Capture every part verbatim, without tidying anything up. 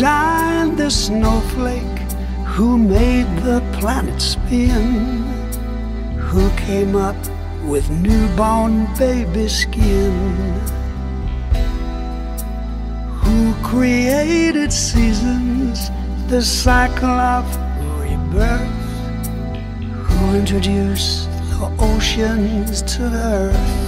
designed the snowflake? Who made the planet spin? Who came up with newborn baby skin? Who created seasons, the cycle of rebirth? Who introduced the oceans to the earth?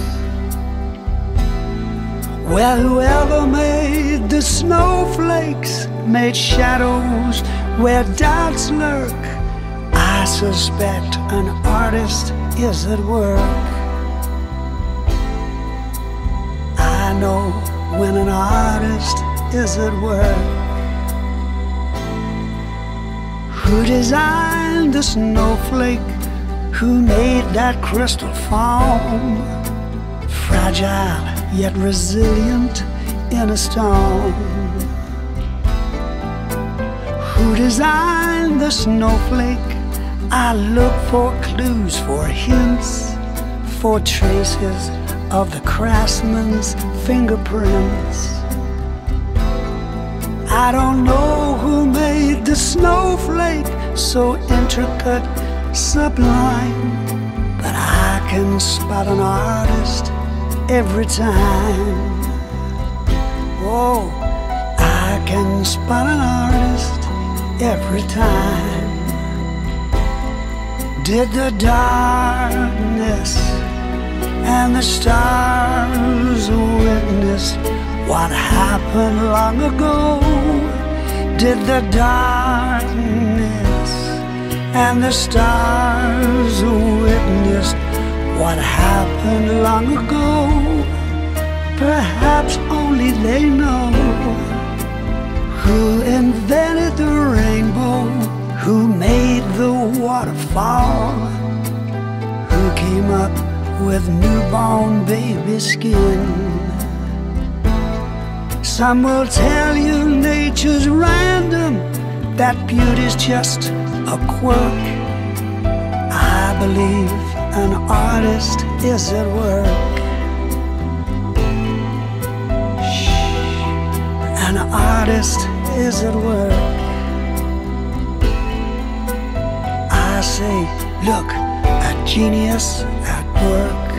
Well, whoever made the snowflakes made shadows where doubts lurk. I suspect an artist is at work. I know when an artist is at work. Who designed the snowflake? Who made that crystal foam? Fragile yet resilient in a storm. Who designed the snowflake? I look for clues, for hints, for traces of the craftsman's fingerprints. I don't know who made the snowflake so intricate, sublime, but I can spot an artist every time. Oh, I can spot an artist every time. Did the darkness and the stars witness what happened long ago? Did the darkness and the stars witness what happened long ago? Perhaps only they know. Who invented the rainbow? Who made the waterfall? Who came up with newborn baby skin? Some will tell you nature's random, that beauty's just a quirk. I believe an artist is at work. Shh, an artist is at work. I say, look, a genius at work.